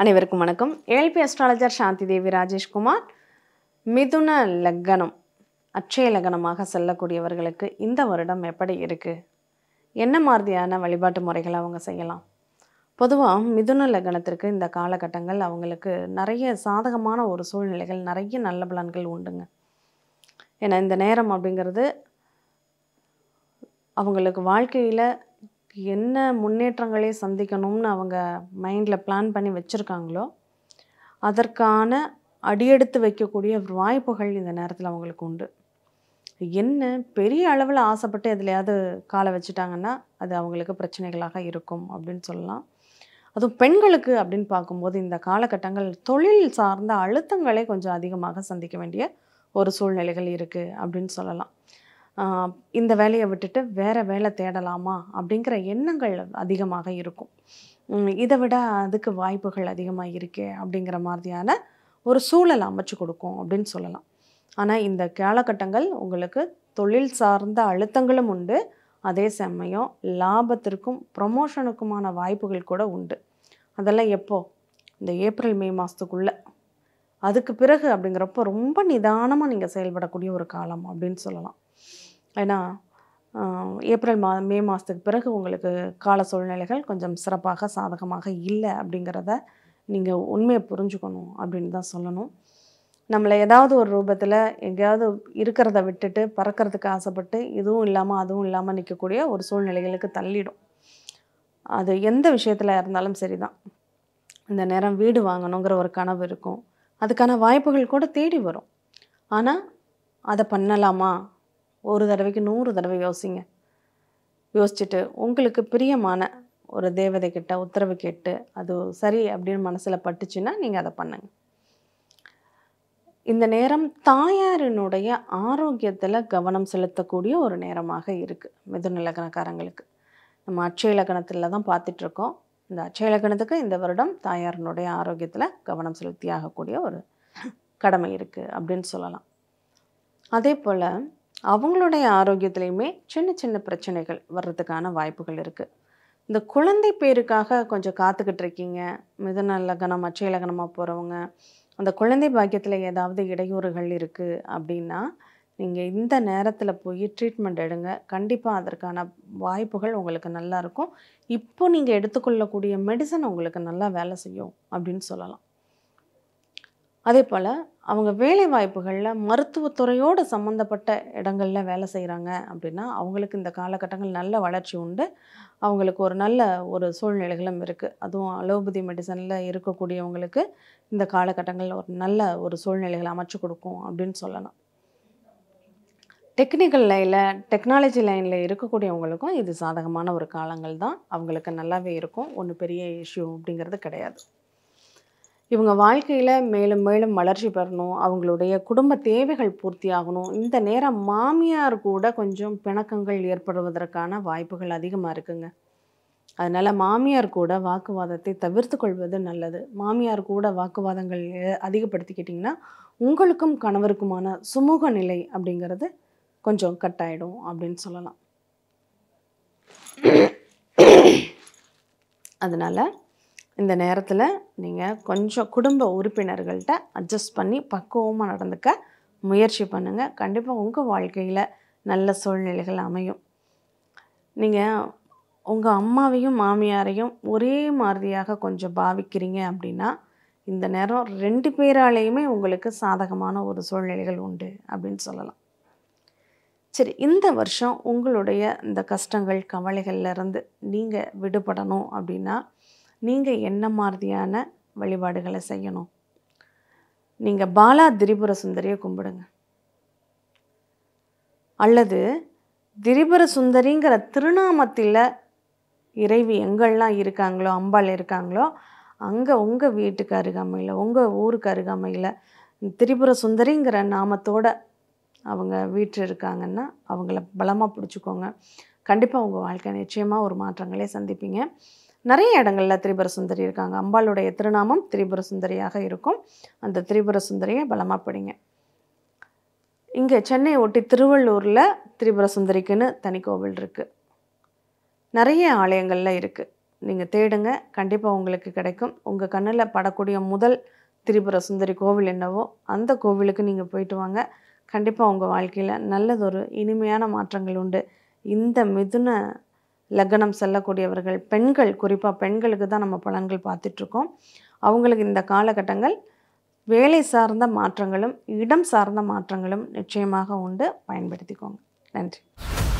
அனைவருக்கும் வணக்கம். ALP astrologer Shanthi Devi Rajeshkumar. மிதுன லக்னம் அட்சய லக்னமாக செல்லக்கூடியவர்களுக்கு இந்த வருடம் எப்படி இருக்குது, என்ன மாதிரியான வழிபாட்டு முறைகளை அவங்க செய்யலாம்? பொதுவாக மிதுன லக்னத்திற்கு இந்த காலகட்டங்கள் அவங்களுக்கு நிறைய சாதகமான ஒரு சூழ்நிலைகள், நிறைய நல்ல பலன்கள் உண்டுங்க. ஏன்னா இந்த நேரம் அப்படிங்கிறது அவங்களுக்கு வாழ்க்கையில் என்ன முன்னேற்றங்களை சந்திக்கணும்னு அவங்க மைண்டில் பிளான் பண்ணி வச்சுருக்காங்களோ அதற்கான அடியெடுத்து வைக்கக்கூடிய வாய்ப்புகள் இந்த நேரத்தில் அவங்களுக்கு உண்டு. என்ன பெரிய அளவில் ஆசைப்பட்டு எதுலையாவது காலை வச்சுட்டாங்கன்னா அது அவங்களுக்கு பிரச்சனைகளாக இருக்கும் அப்படின்னு சொல்லலாம். அதுவும் பெண்களுக்கு அப்படின்னு பார்க்கும்போது இந்த காலகட்டங்கள் தொழில் சார்ந்த அழுத்தங்களை கொஞ்சம் அதிகமாக சந்திக்க வேண்டிய ஒரு சூழ்நிலைகள் இருக்குது அப்படின்னு சொல்லலாம். இந்த வேலையை விட்டுட்டு வேறு வேலை தேடலாமா அப்படிங்கிற எண்ணங்கள் அதிகமாக இருக்கும். இதை விட அதுக்கு வாய்ப்புகள் அதிகமாக இருக்கே அப்படிங்கிற மாதிரியான ஒரு சூழல் அமைச்சு கொடுக்கும் அப்படின்னு சொல்லலாம். ஆனால் இந்த காலகட்டங்கள் உங்களுக்கு தொழில் சார்ந்த அழுத்தங்களும் உண்டு, அதே சமயம் லாபத்திற்கும் ப்ரொமோஷனுக்குமான வாய்ப்புகள் கூட உண்டு. அதெல்லாம் எப்போ? இந்த ஏப்ரல் மே மாதத்துக்குள்ளே. அதுக்கு பிறகு அப்படிங்கிறப்போ ரொம்ப நிதானமாக நீங்கள் செயல்படக்கூடிய ஒரு காலம் அப்படின்னு சொல்லலாம். ஏன்னா ஏப்ரல் மே மாதத்துக்கு பிறகு உங்களுக்கு கால சூழ்நிலைகள் கொஞ்சம் சிறப்பாக சாதகமாக இல்லை அப்படிங்கிறத நீங்கள் உண்மையை புரிஞ்சுக்கணும் அப்படின்னு தான் சொல்லணும். நம்மளை ஏதாவது ஒரு ரூபத்தில் எங்கேயாவது இருக்கிறத விட்டுட்டு பறக்கிறதுக்கு ஆசைப்பட்டு இதுவும் இல்லாமல் அதுவும் இல்லாமல் நிற்கக்கூடிய ஒரு சூழ்நிலைகளுக்கு தள்ளிடும். அது எந்த விஷயத்தில் இருந்தாலும் சரி தான். இந்த நேரம் வீடு வாங்கணுங்கிற ஒரு கனவு இருக்கும், அதுக்கான வாய்ப்புகள் கூட தேடி வரும். ஆனால் அதை பண்ணலாமா? ஒரு தடவைக்கு 100 தடவை யோசிங்க. யோசிச்சுட்டு உங்களுக்கு பிரியமான ஒரு தேவதை கிட்ட உத்தரவு கேட்டு அது சரி அப்படின்னு மனசில் பட்டுச்சுன்னா நீங்கள் அதை பண்ணுங்க. இந்த நேரம் தாயாரினுடைய ஆரோக்கியத்தில் கவனம் செலுத்தக்கூடிய ஒரு நேரமாக இருக்குது மிதுன லக்னக்காரங்களுக்கு. நம்ம அட்சய லக்னத்தில் தான் பார்த்துட்ருக்கோம். இந்த அட்சய லக்னத்துக்கு இந்த வருடம் தாயாரினுடைய ஆரோக்கியத்தில் கவனம் செலுத்தி ஆகக்கூடிய ஒரு கடமை இருக்குது அப்படின்னு சொல்லலாம். அதே போல் அவங்களுடைய ஆரோக்கியத்துலேயுமே சின்ன சின்ன பிரச்சனைகள் வர்றதுக்கான வாய்ப்புகள் இருக்குது. இந்த குழந்தை பேருக்காக கொஞ்சம் காத்துக்கிட்டு இருக்கீங்க, மிதுன லக்னம் அட்சய லக்னமாக போகிறவங்க, அந்த குழந்தை பாக்கியத்தில் ஏதாவது இடையூறுகள் இருக்குது அப்படின்னா நீங்கள் இந்த நேரத்தில் போய் ட்ரீட்மெண்ட் எடுங்க. கண்டிப்பாக அதற்கான வாய்ப்புகள் உங்களுக்கு நல்லா இருக்கும். இப்போ நீங்கள் எடுத்துக்கொள்ளக்கூடிய மெடிசன் உங்களுக்கு நல்லா வேலை செய்யும் அப்படின்னு சொல்லலாம். அதே போல் அவங்க வேலை வாய்ப்புகளில் மருத்துவத்துறையோடு சம்மந்தப்பட்ட இடங்களில் வேலை செய்கிறாங்க அப்படின்னா அவங்களுக்கு இந்த காலகட்டங்கள் நல்ல வளர்ச்சி உண்டு. அவங்களுக்கு ஒரு நல்ல ஒரு சூழ்நிலைகளும் இருக்குது. அதுவும் அலோபதி மெடிசனில் இருக்கக்கூடியவங்களுக்கு இந்த காலகட்டங்களில் ஒரு நல்ல ஒரு சூழ்நிலைகளை அமைச்சு கொடுக்கும் அப்படின்னு சொல்லலாம். டெக்னிக்கல் லைனில் டெக்னாலஜி லைனில் இருக்கக்கூடியவங்களுக்கும் இது சாதகமான ஒரு காலங்கள் தான். அவங்களுக்கு நல்லாவே இருக்கும். ஒன்றும் பெரிய இஷ்யூ அப்படிங்கிறது கிடையாது. இவங்க வாழ்க்கையில் மேலும் மேலும் வளர்ச்சி பெறணும், அவங்களுடைய குடும்ப தேவைகள் பூர்த்தி ஆகணும். இந்த நேரம் மாமியார் கூட கொஞ்சம் பிணக்கங்கள் ஏற்படுவதற்கான வாய்ப்புகள் அதிகமாக இருக்குங்க. அதனால் மாமியார் கூட வாக்குவாதத்தை தவிர்த்து கொள்வது நல்லது. மாமியார் கூட வாக்குவாதங்கள் அதிகப்படுத்திக்கிட்டிங்கன்னா உங்களுக்கும் கணவருக்குமான சுமூக நிலை அப்படிங்கிறது கொஞ்சம் கட்டாயிடும் அப்படின்னு சொல்லலாம். அதனால் இந்த நேரத்தில் நீங்கள் கொஞ்சம் குடும்ப உறுப்பினர்கள்ட்ட அட்ஜஸ்ட் பண்ணி பக்குவமாக நடந்துக்க முயற்சி பண்ணுங்கள். கண்டிப்பாக உங்கள் வாழ்க்கையில் நல்ல சூழ்நிலைகள் அமையும். நீங்கள் உங்கள் அம்மாவையும் மாமியாரையும் ஒரே மாதிரியாக கொஞ்சம் பாவிக்கிறீங்க அப்படின்னா இந்த நேரம் 2 பேராலேயுமே உங்களுக்கு சாதகமான ஒரு சூழ்நிலைகள் உண்டு அப்படின்னு சொல்லலாம். சரி, இந்த வருஷம் உங்களுடைய இந்த கஷ்டங்கள் கவலைகள்லேருந்து நீங்கள் விடுபடணும் அப்படின்னா நீங்கள் என்ன மாதிரியான வழிபாடுகளை செய்யணும்? நீங்கள் பாலா திரிபுர சுந்தரியை கும்பிடுங்க. அல்லது திரிபுர சுந்தரிங்கிற திருநாமத்தில் இறைவி எங்கெல்லாம் இருக்காங்களோ, அம்பாள் இருக்காங்களோ அங்கே உங்கள் வீட்டுக்கு அருகாமையில், உங்கள் ஊருக்கு அருகாமையில் திரிபுர சுந்தரிங்கிற நாமத்தோடு அவங்க வீட்டில் இருக்காங்கன்னா அவங்கள பலமாக பிடிச்சிக்கோங்க. கண்டிப்பாக உங்கள் வாழ்க்கை நிச்சயமாக ஒரு மாற்றங்களே சந்திப்பீங்க. நிறைய இடங்களில் திரிபுர சுந்தரி இருக்காங்க. அம்பாளுடைய திருநாமம் திரிபுர சுந்தரியாக இருக்கும். அந்த திரிபுர சுந்தரியை பலமாக பிடிங்க. இங்கே சென்னை ஒட்டி திருவள்ளூரில் திரிபுர சுந்தரிக்குன்னு தனி கோவில் இருக்குது. நிறைய ஆலயங்களில் இருக்குது. நீங்கள் தேடுங்க, கண்டிப்பாக உங்களுக்கு கிடைக்கும். உங்கள் கண்ணில் படக்கூடிய முதல் திரிபுர சுந்தரி கோவில் என்னவோ அந்த கோவிலுக்கு நீங்கள் போயிட்டு வாங்க. கண்டிப்பாக உங்கள் வாழ்க்கையில் நல்லதொரு இனிமையான மாற்றங்கள் உண்டு. இந்த மிதுன லக்னம் செல்லக்கூடியவர்கள் பெண்கள், குறிப்பாக பெண்களுக்கு தான் நம்ம பலன்கள் பார்த்துட்ருக்கோம். அவங்களுக்கு இந்த காலகட்டங்கள் வேலை சார்ந்த மாற்றங்களும் இடம் சார்ந்த மாற்றங்களும் நிச்சயமாக உண்டு. பயன்படுத்திக்கோங்க. நன்றி.